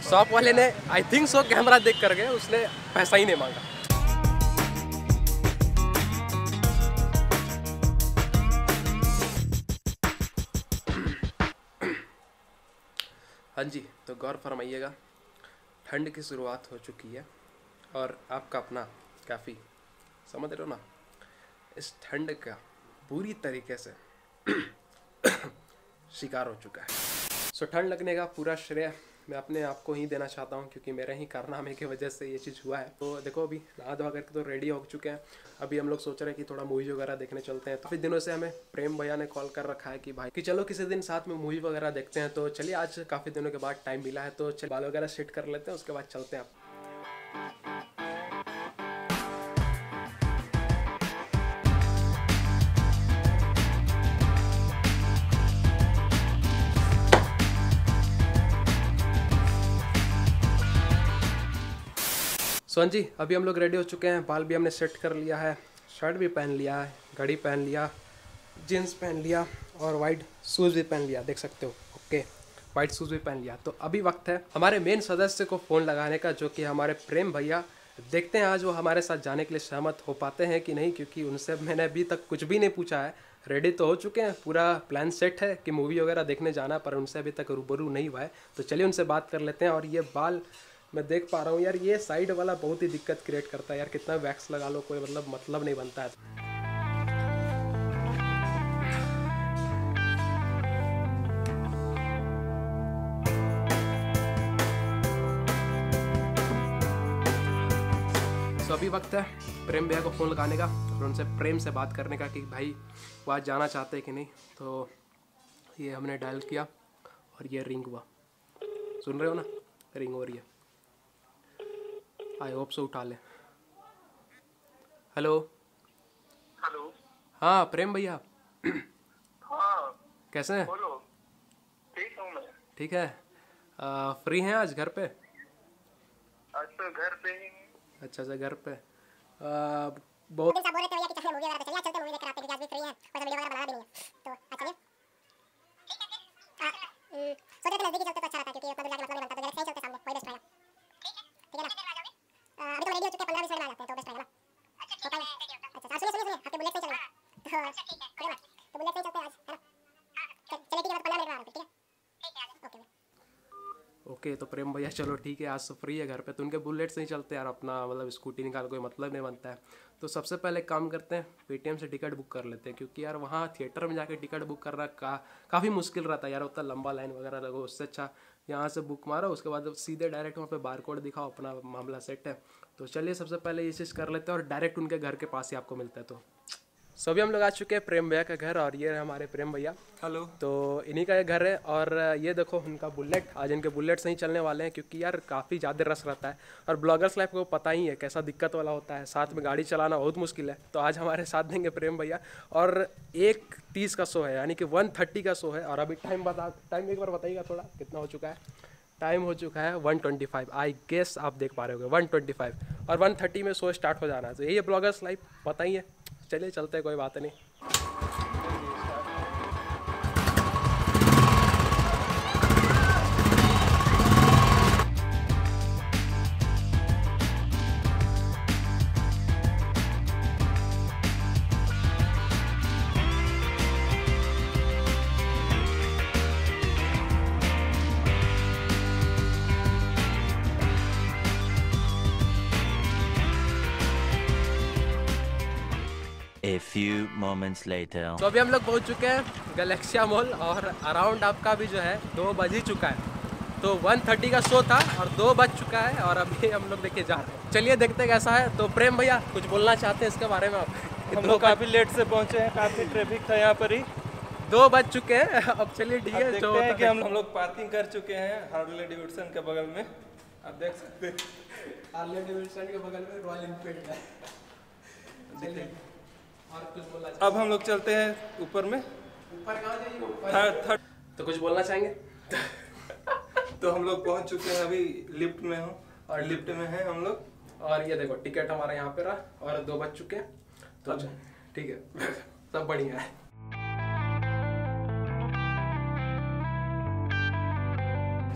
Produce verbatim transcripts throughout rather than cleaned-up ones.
Shop वाले ने I think so camera देख कर गए, उसने पैसा ही नहीं मांगा। हाँ जी, तो गौर फरमाइएगा, ठंड की शुरुआत हो चुकी है और आपका अपना काफ़ी समझ रहे हो ना, इस ठंड का पूरी तरीके से शिकार हो चुका है। सो ठंड लगने का पूरा श्रेय मैं अपने आप को ही देना चाहता हूँ, क्योंकि मेरे ही कारनामे की वजह से ये चीज़ हुआ है। तो देखो, अभी नहा धोआ करके तो रेडी हो चुके हैं। अभी हम लोग सोच रहे हैं कि थोड़ा मूवी वगैरह देखने चलते हैं। तो काफ़ी दिनों से हमें प्रेम भैया ने कॉल कर रखा है कि भाई कि चलो किसी दिन साथ में मूवी वगैरह देखते हैं। तो चलिए, आज काफ़ी दिनों के बाद टाइम मिला है, तो चलिए बाल वगैरह सेट कर लेते हैं, उसके बाद चलते हैं। सोन जी, अभी हम लोग रेडी हो चुके हैं, बाल भी हमने सेट कर लिया है, शर्ट भी पहन लिया है, घड़ी पहन लिया, जीन्स पहन लिया और वाइट शूज़ भी पहन लिया, देख सकते हो। ओके, वाइट शूज़ भी पहन लिया। तो अभी वक्त है हमारे मेन सदस्य को फ़ोन लगाने का, जो कि हमारे प्रेम भैया। देखते हैं आज वो हमारे साथ जाने के लिए सहमत हो पाते हैं कि नहीं, क्योंकि उनसे मैंने अभी तक कुछ भी नहीं पूछा है। रेडी तो हो चुके हैं, पूरा प्लान सेट है कि मूवी वगैरह देखने जाना, पर उनसे अभी तक रूबरू नहीं हुआ है। तो चलिए उनसे बात कर लेते हैं। और ये बाल मैं देख पा रहा हूँ यार, ये साइड वाला बहुत ही दिक्कत क्रिएट करता है यार, कितना वैक्स लगा लो कोई मतलब मतलब नहीं बनता है। तो अभी वक्त है प्रेम भैया को फ़ोन लगाने का और उनसे प्रेम से बात करने का कि भाई वो आज जाना चाहते हैं कि नहीं। तो ये हमने डायल किया और ये रिंग हुआ, सुन रहे हो ना, रिंग हो रही है। आई होप सो उठा ले। Hello hello. हाँ प्रेम भैया। हाँ कैसे हैं? बोलो। ठीक हूँ मैं। ठीक है। आ, फ्री हैं आज घर पे? आज तो घर पे ही। अच्छा अच्छा, घर पे। आ, बहुत दिन सब बोल रहे थे भैया कि चलिए मूवी वगैरह पे चलिए, चलते मूवी देख कर आते हैं, आज भी फ्री हैं और वीडियो वगैरह बना भी नहीं है, तो आज चलिए। सोच रहे थे नजदीक चलते तो अच्छा रहता, क्योंकि उतना दूर जाके मतलब नहीं बनता, तो डायरेक्ट सही चलते सामने, वही बेस्ट रहेगा। ठीक है ना? अभी तो रेडी हो चुके हैं, पंद्रह बीस मिनट में आ जाते हैं, तो बेस्ट रहेगा ना। अच्छा अच्छा, सुनिए सुनिए सुनिए, आपके बुलेट से चलना तो ठीक है ना, तो बुलेट से चलते हैं आज, है ना? चलिए ठीक है, पंद्रह मिनट में आ रहा हूँ, ठीक है? Okay okay. तो प्रेम भैया चलो ठीक है, आज तो फ्री है घर पे, तो उनके बुलेट से ही चलते हैं यार, अपना मतलब स्कूटी निकाल कोई मतलब नहीं बनता है। तो सबसे पहले काम करते हैं, पेटीएम से टिकट बुक कर लेते हैं, क्योंकि यार वहाँ थिएटर में जाके टिकट बुक करना का काफ़ी मुश्किल रहता है यार, उतना लंबा लाइन वगैरह लगो, उससे अच्छा यहाँ से बुक मारो, उसके बाद सीधे डायरेक्ट वहाँ पे बार कोड दिखाओ, अपना मामला सेट है। तो चलिए सबसे पहले ये चीज़ कर लेते हैं और डायरेक्ट उनके घर के पास ही आपको मिलता है। तो सभी हम लोग आ चुके हैं प्रेम भैया का घर, और ये है हमारे प्रेम भैया। हेलो। तो इन्हीं का ये घर है, और ये देखो उनका बुलेट, आज इनके बुलेट से ही चलने वाले हैं, क्योंकि यार काफ़ी ज़्यादा रस रहता है और ब्लॉगर्स लाइफ को पता ही है कैसा दिक्कत वाला होता है, साथ में गाड़ी चलाना बहुत मुश्किल है। तो आज हमारे साथ देंगे प्रेम भैया, और एक तीस का शो है, यानी कि वन थर्टी का शो है। और अभी टाइम बता, टाइम एक बार बताइएगा थोड़ा, कितना हो चुका है? टाइम हो चुका है one twenty five, I guess आप देख पा रहे होगे वन ट्वेंटी फाइव, और वन थर्टी में शो स्टार्ट हो जाना है। तो यही है ब्लॉगर्स लाइफ, पता ही है। चलिए चलते हैं, कोई बात नहीं। A few moments later. तो अभी हम लोग पहुंच चुके हैं गैलेक्सिया मॉल, और अराउंड आपका भी जो है दो बज ही चुका है। तो वन थर्टी का शो था और दो बज चुका है, और अभी हम लोग देखिए जा रहे हैं। चलिए देखते हैं कैसा है। तो प्रेम भैया कुछ बोलना चाहते हैं इसके बारे में आप? हम लोग काफ़ी लेट से पहुँचे हैं, काफ़ी ट्रैफिक था यहाँ पर ही। दो बज चुके हैं, अब चलिए ठीक है। देखते हैं कि हम हम लोग पार्किंग कर चुके हैं हार्ले डेविडसन के बगल में, आप देख सकते हैं। हार्ले डेविडसन के बगल में रॉयल एनफील्ड है। और कुछ बोलना अब हम लोग चलते हैं ऊपर में। ऊपर कहाँ जाइए? ऊपर थर्ड थर्ड तो कुछ बोलना चाहेंगे? तो हम लोग पहुंच चुके हैं, अभी लिफ्ट में हूँ और लिफ्ट में हैं हम लोग। और ये देखो टिकट हमारा यहाँ पे रहा, और दो बज चुके हैं, तो ठीक है, सब बढ़िया है।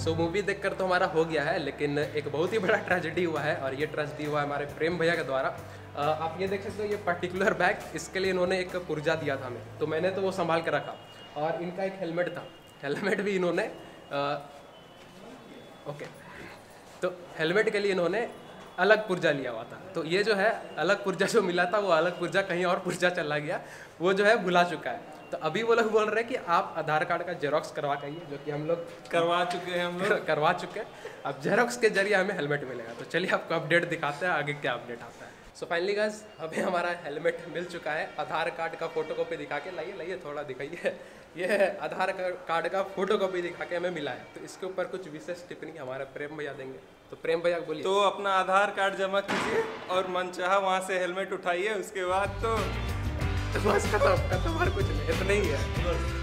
सो मूवी देखकर तो हमारा हो गया है, लेकिन एक बहुत ही बड़ा ट्रेजेडी हुआ है, और ये ट्रेजेडी हुआ है हमारे प्रेम भैया के द्वारा। आ, आप ये देख सकते हो, ये पर्टिकुलर बैग, इसके लिए इन्होंने एक पुर्जा दिया था हमें, तो मैंने तो वो संभाल के रखा। और इनका एक हेलमेट था, हेलमेट भी इन्होंने आ, ओके, तो हेलमेट के लिए इन्होंने अलग पुर्जा लिया हुआ था। तो ये जो है अलग पुर्जा जो मिला था, वो अलग पुर्जा कहीं और पुर्जा चला गया, वो जो है भुला चुका है। तो अभी वो लोग बोल रहे हैं कि आप आधार कार्ड का जेरोक्स करवा के आइए, जो कि हम लोग करवा चुके हैं हम लोग करवा चुके हैं। अब जेरोक्स के जरिए हमें हेलमेट मिलेगा। तो चलिए आपको अपडेट दिखाते हैं आगे क्या अपडेट आता है। सो फाइनली गाइस, अभी हमारा हेलमेट मिल चुका है। आधार कार्ड का फोटो कॉपी दिखा के लाइए लाइए थोड़ा दिखाइए। ये है आधार कार्ड का फोटो कॉपी दिखा के हमें मिला है। तो इसके ऊपर कुछ विशेष टिप्पणी हमारे प्रेम भैया देंगे। तो प्रेम भैया बोलिए। तो अपना आधार कार्ड जमा कीजिए और मनचाहा वहाँ से हेलमेट उठाइए, उसके बाद तो तो बस खत्म खत्म, और कुछ नहीं, इतना ही है बस।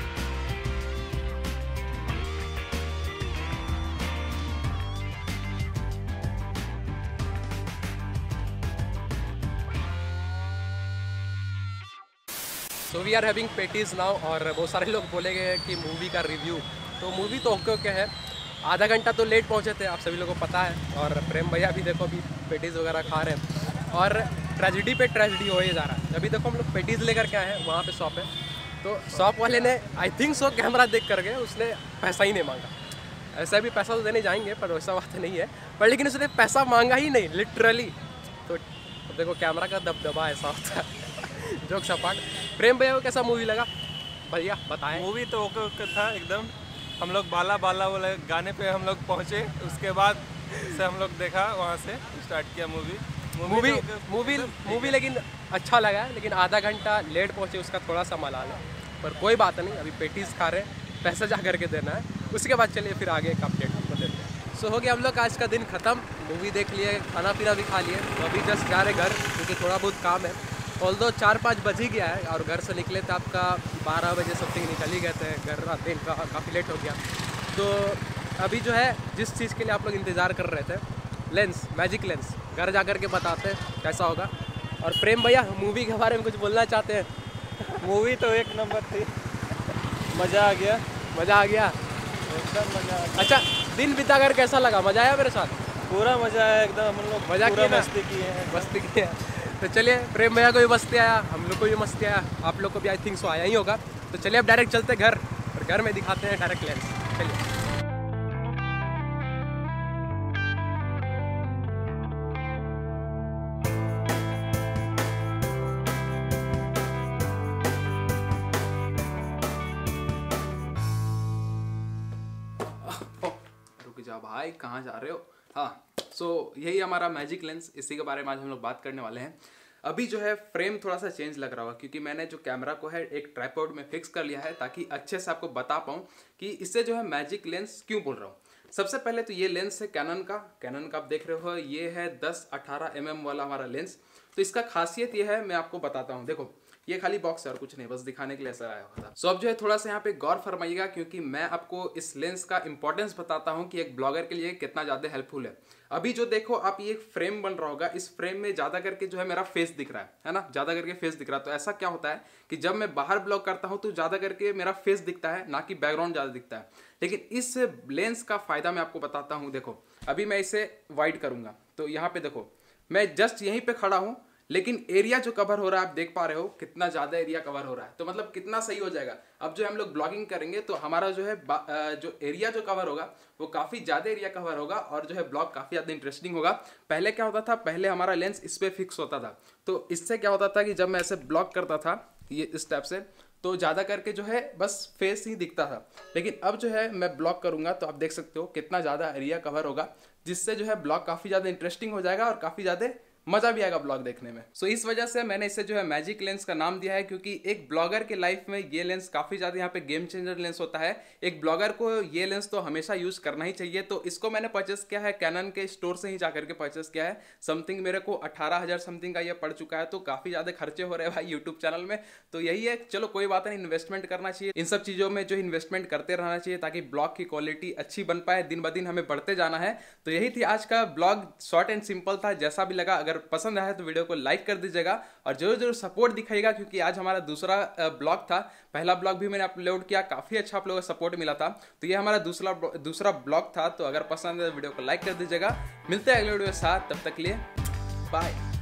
So we are having patties now, और बहुत सारे लोग बोलेंगे कि मूवी का रिव्यू। तो मूवी तो ओके ओके है, आधा घंटा तो लेट पहुंचे थे, आप सभी लोगों को पता है। और प्रेम भैया भी देखो अभी पेटीज वगैरह खा रहे हैं, और ट्रेजिडी पे ट्रेजिडी हो ही जा रहा है। अभी देखो हम लोग पेटीज लेकर के आए हैं, वहाँ पे शॉप है। तो शॉप वाले ने आई थिंक सो कैमरा देख करके उसने पैसा ही नहीं मांगा। ऐसा भी पैसा तो देने जाएंगे, पर वैसा बात नहीं है, पर लेकिन उसने पैसा मांगा ही नहीं, लिटरली। तो देखो कैमरा का दबदबा ऐसा होता है। जोक सपाट। प्रेम भैया को कैसा मूवी लगा भैया बताएं। मूवी तो ओके ओके था एकदम। हम लोग बाला बाला वाले गाने पे हम लोग पहुँचे, उसके बाद से हम लोग देखा, वहाँ से स्टार्ट किया मूवी मूवी मूवी मूवी लेकिन अच्छा लगा है, लेकिन आधा घंटा लेट पहुँचे उसका थोड़ा सा मलाल है, पर कोई बात नहीं। अभी पेटीज खा रहे हैं, पैसा जा करके देना है, उसके बाद चलिए फिर आगे एक अपडेट आपको देते हैं। सो हो गया हम लोग का आज का दिन ख़त्म। मूवी देख लिए, खाना पीना भी खा लिए, तो अभी जस्ट जा रहे घर, क्योंकि थोड़ा बहुत काम है। ऑल दो चार पाँच बज ही गया है, और घर से निकले थे आपका बारह बजे समथिंग निकल ही गए थे घर, रात दिन का काफ़ी लेट हो गया। तो अभी जो है जिस चीज़ के लिए आप लोग इंतज़ार कर रहे थे, लेंस, मैजिक लेंस, घर जा कर के बताते हैं कैसा होगा। और प्रेम भैया मूवी के बारे में कुछ बोलना चाहते हैं? मूवी तो एक नंबर थी, मज़ा आ गया, मज़ा आ गया एकदम मज़ा आ गया। अच्छा, दिन बिता कर कैसा लगा? मज़ा आया मेरे साथ? पूरा मज़ा आया एकदम, हम लोग मज़ा पूरा किया, मस्ती किए हैं, मस्ती किया। तो चलिए, प्रेम भैया को भी मस्ती आया, हम लोग को भी मस्ती आया, आप लोग को भी आई थिंक सो आया ही होगा। तो चलिए अब डायरेक्ट चलते घर, और घर में दिखाते हैं डायरेक्ट लेंस। चलिए। रुक जाओ भाई, कहाँ जा रहे हो? हाँ, सो so, यही हमारा मैजिक लेंस, इसी के बारे में आज हम लोग बात करने वाले हैं। अभी जो है फ्रेम थोड़ा सा चेंज लग रहा होगा, क्योंकि मैंने जो कैमरा को है एक ट्राइपॉड में फिक्स कर लिया है, ताकि अच्छे से आपको बता पाऊँ कि इससे जो है मैजिक लेंस क्यों बोल रहा हूँ। सबसे पहले तो ये लेंस है कैनन का, कैनन का आप देख रहे हो, ये है दस अठारह एम एम वाला हमारा लेंस। तो इसका खासियत ये है, मैं आपको बताता हूँ। देखो ये खाली बॉक्स है और कुछ नहीं, बस दिखाने के लिए ऐसा आया हुआ था। सो अब जो है थोड़ा सा यहाँ पे गौर फरमाइएगा, क्योंकि मैं आपको इस लेंस का इंपॉर्टेंस बताता हूँ कि एक ब्लॉगर के लिए कितना ज़्यादा हेल्पफुल है। अभी जो देखो आप, ये फ्रेम बन रहा होगा, इस फ्रेम में ज़्यादा करके जो है मेरा फेस दिख रहा है है ना, ज़्यादा करके फेस दिख रहा है। तो ऐसा क्या होता है कि जब मैं बाहर ब्लॉग करता हूँ तो ज़्यादा करके मेरा फेस दिखता है, ना कि बैकग्राउंड ज़्यादा दिखता है। लेकिन इस लेंस का फ़ायदा मैं आपको बताता हूँ। देखो अभी मैं इसे वाइड करूँगा, तो यहाँ पे देखो मैं जस्ट यहीं पे खड़ा हूँ, लेकिन एरिया जो कवर हो रहा है आप देख पा रहे हो, कितना ज़्यादा एरिया कवर हो रहा है। तो मतलब कितना सही हो जाएगा। अब जो हम लोग ब्लॉगिंग करेंगे तो हमारा जो है जो एरिया जो कवर होगा वो काफ़ी ज़्यादा एरिया कवर होगा, और जो है ब्लॉग काफ़ी ज़्यादा इंटरेस्टिंग होगा। पहले क्या होता था, पहले हमारा लेंस इस पर फिक्स होता था, तो इससे क्या होता था कि जब मैं ऐसे ब्लॉग करता था ये इस टाइप से, तो ज़्यादा करके जो है बस फेस ही दिखता था। लेकिन अब जो है मैं ब्लॉग करूँगा तो आप देख सकते हो कितना ज़्यादा एरिया कवर होगा, जिससे जो है ब्लॉग काफ़ी ज़्यादा इंटरेस्टिंग हो जाएगा और काफ़ी ज़्यादा मजा भी आएगा ब्लॉग देखने में। सो so, इस वजह से मैंने इसे जो है मैजिक लेंस का नाम दिया है, क्योंकि एक ब्लॉगर के लाइफ में ये लेंस काफी ज्यादा यहाँ पे गेम चेंजर लेंस होता है। एक ब्लॉगर को ये लेंस तो हमेशा यूज करना ही चाहिए। तो इसको मैंने परचेस किया है कैनन के स्टोर से ही जाकर के परचेस किया है। समथिंग मेरे को अठारह हजार समथिंग का ये पड़ चुका है, तो काफी ज्यादा खर्चे हो रहे हैं भाई यूट्यूब चैनल में। तो यही है, चलो कोई बात नहीं, इन्वेस्टमेंट करना चाहिए इन सब चीजों में, जो इन्वेस्टमेंट करते रहना चाहिए, ताकि ब्लॉग की क्वालिटी अच्छी बन पाए। दिन ब दिन हमें बढ़ते जाना है। तो यही थी आज का ब्लॉग, शॉर्ट एंड सिंपल था। जैसा भी लगा, अगर अगर पसंद आया तो वीडियो को लाइक कर दीजिएगा और जरूर जरूर सपोर्ट दिखाइएगा, क्योंकि आज हमारा दूसरा ब्लॉग था। पहला ब्लॉग भी मैंने अपलोड किया, काफ़ी अच्छा आप लोगों का सपोर्ट मिला था, तो ये हमारा दूसरा दूसरा ब्लॉग था। तो अगर पसंद है तो वीडियो को लाइक कर दीजिएगा। मिलते हैं अगले वीडियो के साथ, तब तक के लिए बाय।